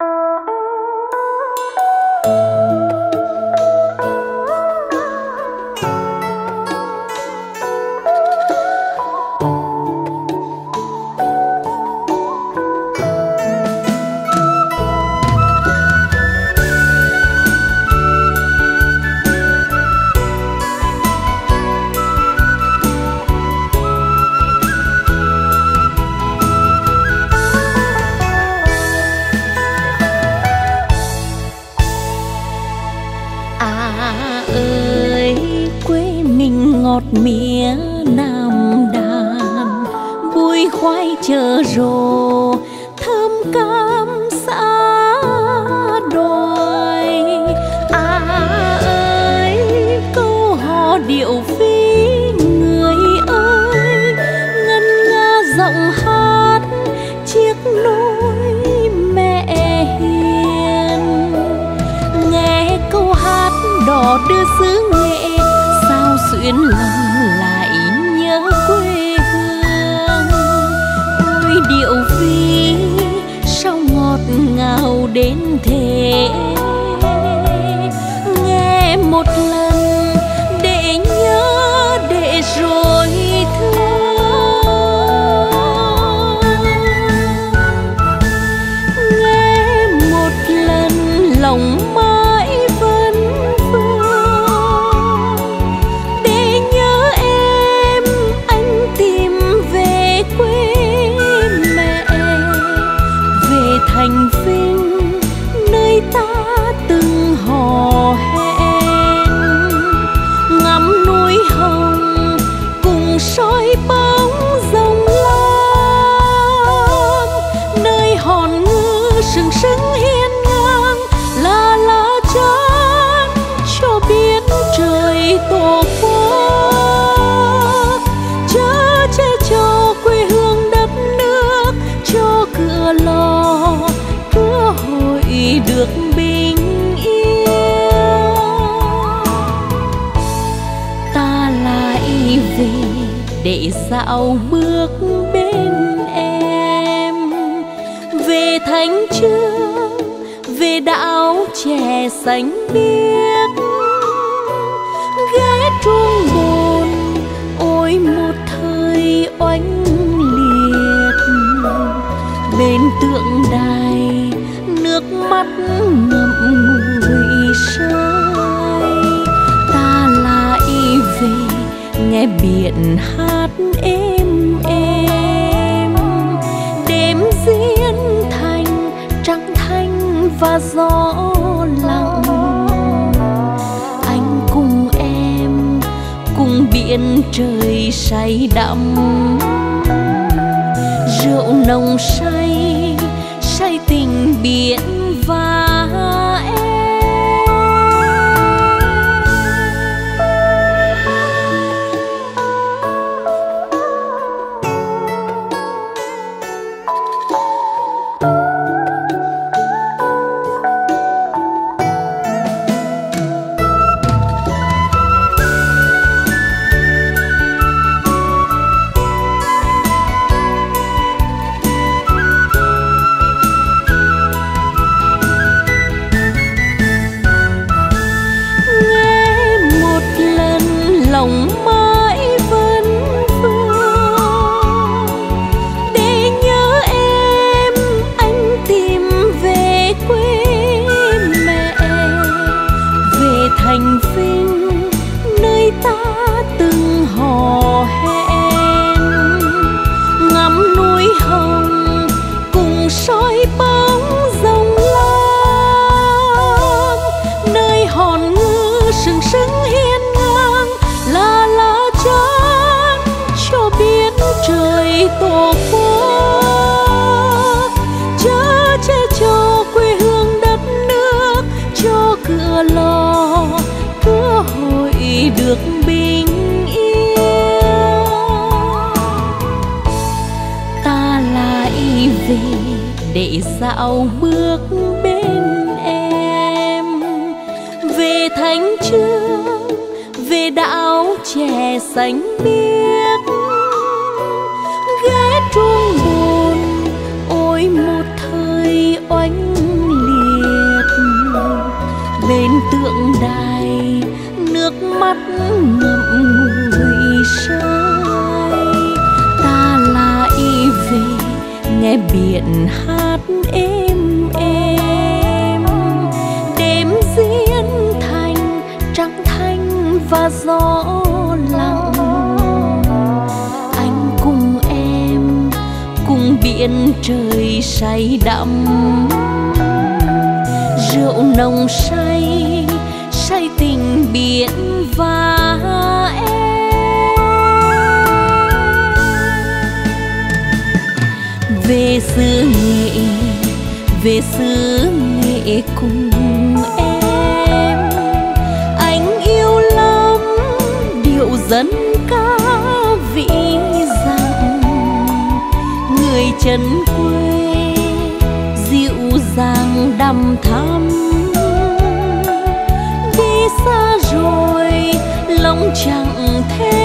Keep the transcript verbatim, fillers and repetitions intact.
ngọt mía Nam Đàn, bùi khoai chợ rồ thơm cam xã đồi. À ơi câu hò điệu phi người ơi, ngân nga giọng hát chiếc nôi mẹ hiền. Nghe câu hát đò đưa xứ Nghệ sao xuyến lòng lại nhớ quê hương. Ôi điệu phi sao ngọt ngào đến thế, nghe một lần để nhớ để rồi thương. Nghe một lần lòng mãi vẫn vương, để nhớ em anh tìm về quê mẹ, về thành Vinh nơi ta từng hò hẹn. Ngắm núi hồng cùng soi bóng rồng lam, nơi hòn ngư sừng sững hiên ngang là lá chắn cho biết trời tổ quốc. Chớ che cho quê hương đất nước, cho cửa lò cửa hội được bình yên. Ta lại về để dạo bước bên em, về Thanh Chương, về đảo chè xanh biếc. Ghé chuông bồn ôi một thời oanh liệt, bên tượng đài nước mắt ngậm ngùi rơi. Ta lại về nghe biển hát êm êm, đêm diễn thành trăng thanh và gió lặng. Anh cùng em cùng biển trời say đắm, rượu nồng say say tình biển và em. Lòng mãi vẫn vương, để nhớ em anh tìm về quê mẹ, về thành Vinh nơi ta từng hò hẹn. Ngắm núi hồng cùng soi bóng rồng lam, nơi hòn ngư sừng sững hiên ngang là lá chắn cho biết trời tổ quốc. Chớ che cho quê hương đất nước, cho cửa lò cửa hội được bình yên. Ta lại về để dạo bước bên em, về Thanh Chương, về đảo chè xanh biếc. Ghé chuông bồn ôi một thời oanh đài, nước mắt ngậm ngùi say. Ta lại về nghe biển hát êm êm, đêm diễn thành trăng thanh và gió lặng. Anh cùng em cùng biển trời say đắm, rượu nồng say say tình biển và em. Về xứ Nghệ, về xứ Nghệ cùng em, anh yêu lắm điệu dân ca vĩ rằng. Người chân quê dịu dàng đằm thắm, đi xa rồi lòng chẳng thể